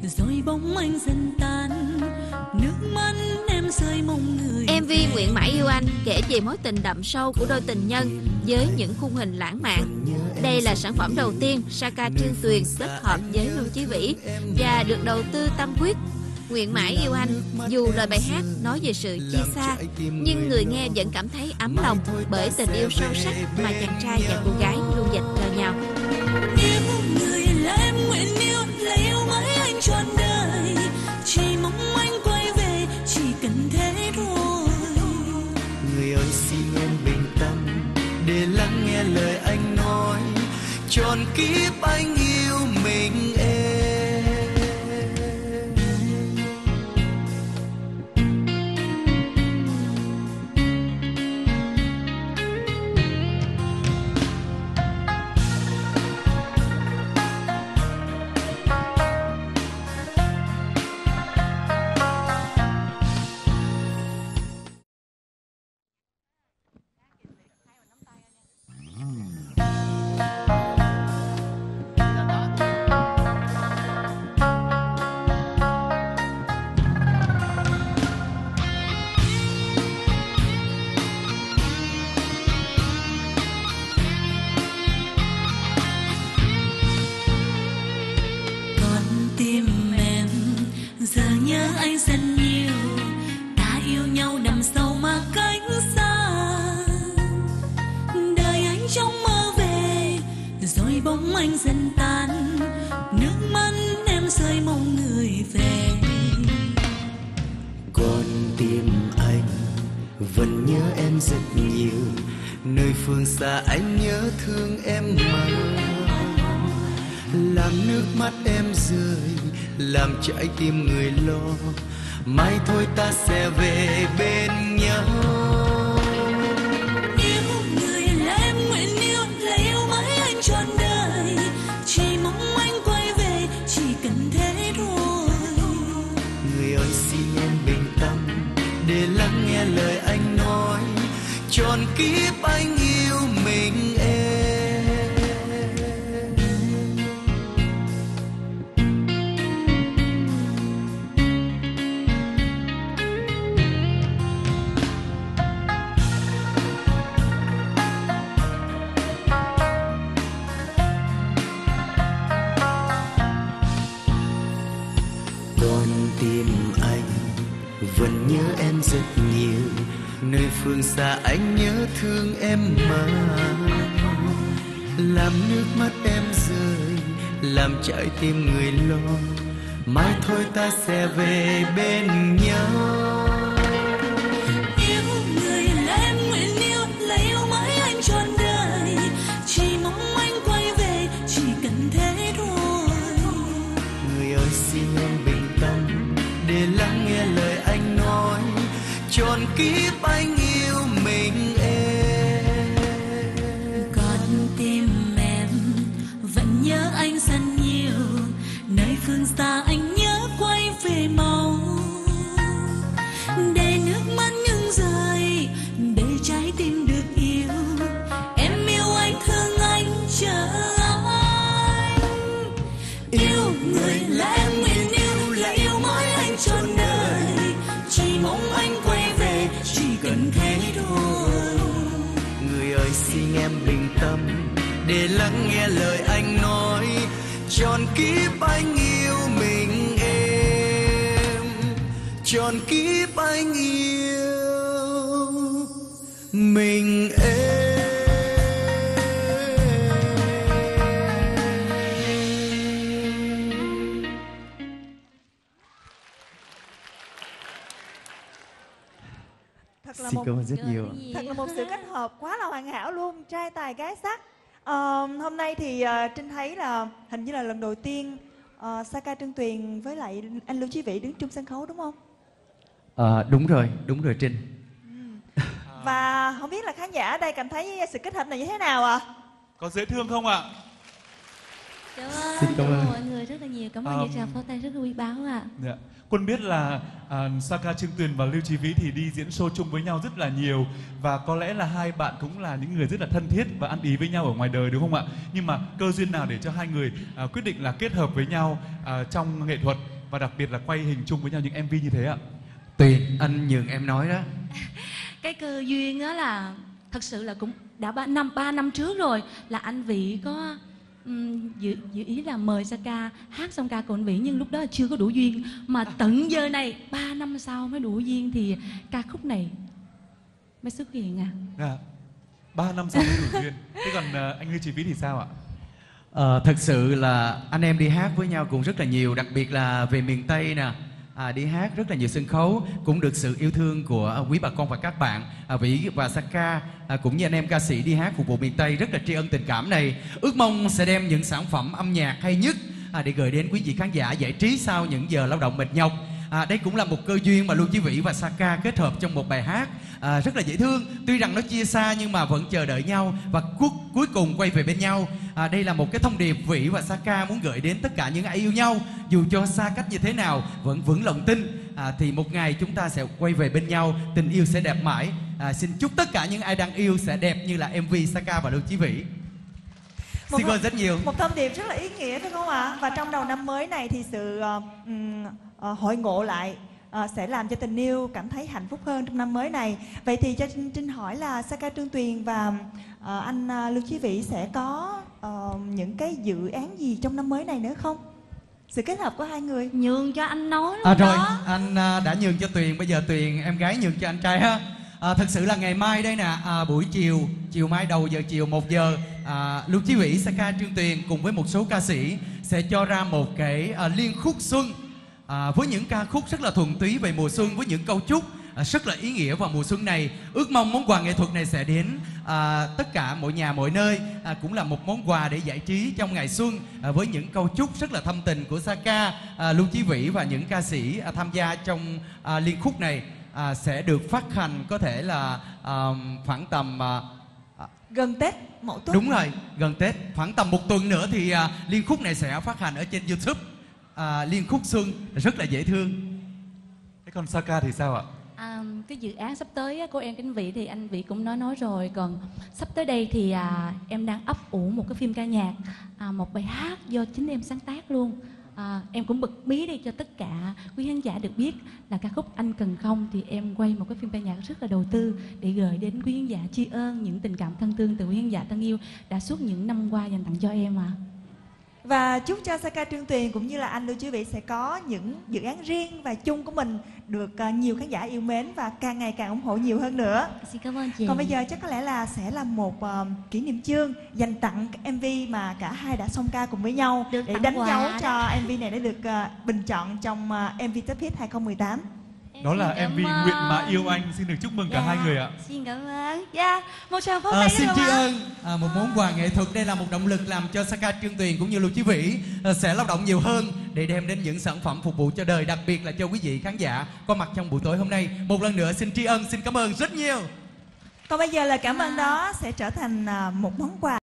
rồi bóng anh dần tan, nước mắt em rơi mong người. MV Nguyện Mãi Yêu Anh kể về mối tình đậm sâu của đôi tình nhân với những khung hình lãng mạn. Đây là sản phẩm đầu tiên Saka Trương Tuyền kết hợp với Lưu Chí Vĩ và được đầu tư tâm huyết. Nguyện Mãi Yêu Anh dù lời bài hát nói về sự chia xa, nhưng người nghe vẫn cảm thấy ấm lòng bởi tình yêu sâu sắc mà chàng trai và cô gái luôn dành cho nhau. Yêu người là em nguyện yêu, là yêu mãi anh trọn đời, chỉ mong anh quay về, chỉ cần thế thôi. Người ơi xin em bình tâm để lắng nghe lời anh nói, trọn kiếp anh yêu mình em. Anh dần tan, nước mắt em rơi mong người về. Con tim anh vẫn nhớ em rất nhiều, nơi phương xa anh nhớ thương em mà. Làm nước mắt em rơi, làm trái tim người lo, mai thôi ta sẽ về bên nhau. Trọn đời chỉ mong anh quay về, chỉ cần thế thôi. Người ơi xin em bình tâm để lắng nghe lời anh nói, trọn kiếp anh yêu mình em. Tim anh vẫn nhớ em rất nhiều, nơi phương xa anh nhớ thương em mà. Làm nước mắt em rơi, làm trái tim người lo, mai thôi ta sẽ về bên nhau. Yêu người là em nguyện yêu, là yêu mãi anh trọn đời, chỉ mong anh quay về, chỉ cần thế thôi. Người ơi xin em bình tâm để lắng nghe lời anh nói, trọn kiếp anh yêu mình em. Con tim em vẫn nhớ anh rất nhiều, nơi phương xa anh nhớ quay về mau. Để nước mắt ngừng rơi, để trái tim được yêu, em yêu anh thương anh chờ anh. Yêu người là em nguyện yêu, là yêu mãi anh trọn đời, chỉ mong anh quay về, chỉ cần thế thôi. Người ơi xin em bình tâm để lắng nghe lời anh nói, trọn kiếp anh yêu mình em, trọn kiếp anh yêu mình em. Xin cảm ơn rất nhiều. Thật là một sự kết hợp quá là hoàn hảo luôn, trai tài gái sắc. Hôm nay thì Trinh thấy là hình như là lần đầu tiên Saka Trương Tuyền với lại anh Lưu Chí Vĩ đứng chung sân khấu đúng không? Đúng rồi Trinh. Và không biết là khán giả ở đây cảm thấy sự kết hợp này như thế nào ạ? Có dễ thương không ạ? Xin cảm ơn mọi người rất là nhiều. Cảm ơn những tràng pháo tay rất là quý báu ạ. Dạ. Quân biết là Saka Trương Tuyền và Lưu Chí Vĩ thì đi diễn show chung với nhau rất là nhiều, và có lẽ là hai bạn cũng là những người rất là thân thiết và ăn ý với nhau ở ngoài đời, đúng không ạ? Nhưng mà cơ duyên nào để cho hai người quyết định là kết hợp với nhau trong nghệ thuật và đặc biệt là quay hình chung với nhau những MV như thế ạ? Tuyền, anh nhường em nói đó. Cái cơ duyên á là thật sự là cũng đã 3 năm trước rồi, là anh Vĩ có dự ý là mời Saka hát song ca của anh Vĩ, nhưng lúc đó là chưa có đủ duyên, mà tận giờ này 3 năm sau mới đủ duyên thì ca khúc này mới xuất hiện à. Dạ. 3 năm sau mới đủ duyên. Thế còn anh Lưu Chí Vĩ thì sao ạ? Thật sự là anh em đi hát với nhau cũng rất là nhiều, đặc biệt là về miền Tây nè. Đi hát rất là nhiều sân khấu, cũng được sự yêu thương của quý bà con và các bạn. Vĩ và Saka cũng như anh em ca sĩ đi hát phục vụ miền Tây rất là tri ân tình cảm này. Ước mong sẽ đem những sản phẩm âm nhạc hay nhất để gửi đến quý vị khán giả giải trí sau những giờ lao động mệt nhọc. Đây cũng là một cơ duyên mà Lưu Chí Vĩ và Saka kết hợp trong một bài hát rất là dễ thương. Tuy rằng nó chia xa nhưng mà vẫn chờ đợi nhau và cuối cùng quay về bên nhau. Đây là một cái thông điệp Vĩ và Saka muốn gửi đến tất cả những ai yêu nhau, dù cho xa cách như thế nào vẫn vững lòng tin thì một ngày chúng ta sẽ quay về bên nhau, tình yêu sẽ đẹp mãi. Xin chúc tất cả những ai đang yêu sẽ đẹp như là MV Saka và Lưu Chí Vĩ. Xin cảm ơn rất nhiều. Một thông điệp rất là ý nghĩa phải không ạ? Và trong đầu năm mới này thì sự hội ngộ lại sẽ làm cho tình yêu cảm thấy hạnh phúc hơn trong năm mới này. Vậy thì cho Trinh hỏi là Saka Trương Tuyền và anh Lưu Chí Vĩ sẽ có những cái dự án gì trong năm mới này nữa không? Sự kết hợp của hai người. Nhường cho anh nói luôn Rồi, đó. anh đã nhường cho Tuyền, bây giờ Tuyền em gái nhường cho anh trai ha. Thật sự là ngày mai đây nè, buổi chiều mai đầu giờ chiều 1 giờ, Lưu Chí Vĩ, Saka Trương Tuyền cùng với một số ca sĩ sẽ cho ra một cái liên khúc xuân với những ca khúc rất là thuần túy về mùa xuân, với những câu chúc rất là ý nghĩa vào mùa xuân này. Ước mong món quà nghệ thuật này sẽ đến tất cả mỗi nhà mỗi nơi, cũng là một món quà để giải trí trong ngày xuân với những câu chúc rất là thâm tình của Saka, Lưu Chí Vĩ và những ca sĩ tham gia trong liên khúc này sẽ được phát hành có thể là khoảng tầm gần Tết Mậu Tuất. Đúng rồi, gần Tết, khoảng tầm 1 tuần nữa thì liên khúc này sẽ phát hành ở trên YouTube. Liên khúc xuân rất là dễ thương. Thế còn Saka thì sao ạ? Cái dự án sắp tới của em Cánh Vĩ thì anh Vĩ cũng nói rồi. Còn sắp tới đây thì em đang ấp ủ một cái phim ca nhạc, một bài hát do chính em sáng tác luôn. Em cũng bật mí đi cho tất cả quý khán giả được biết là ca khúc Anh Cần Không thì em quay một cái phim ca nhạc rất là đầu tư để gửi đến quý khán giả, tri ân những tình cảm thân thương từ quý khán giả thân yêu đã suốt những năm qua dành tặng cho em ạ. Và chúc cho Saka Trương Tuyền cũng như là anh Lưu Chí Vĩ sẽ có những dự án riêng và chung của mình được nhiều khán giả yêu mến và càng ngày càng ủng hộ nhiều hơn nữa. Xin cảm ơn chị. Còn bây giờ chắc có lẽ là sẽ là một kỷ niệm chương dành tặng MV mà cả hai đã song ca cùng với nhau được để đánh quà dấu đó. cho MV này đã được bình chọn trong MV Top Hit 2018. Đó là MV Nguyện Mà Yêu Anh. Xin được chúc mừng cả hai người ạ. Xin cảm ơn. Một tràng pháo tay Xin được tri không ạ? ơn một món quà nghệ thuật. Đây là một động lực làm cho Saka Trương Tuyền cũng như Lưu Chí Vĩ sẽ lao động nhiều hơn để đem đến những sản phẩm phục vụ cho đời, đặc biệt là cho quý vị khán giả có mặt trong buổi tối hôm nay. Một lần nữa xin tri ân, xin cảm ơn rất nhiều. Còn bây giờ là cảm ơn đó sẽ trở thành một món quà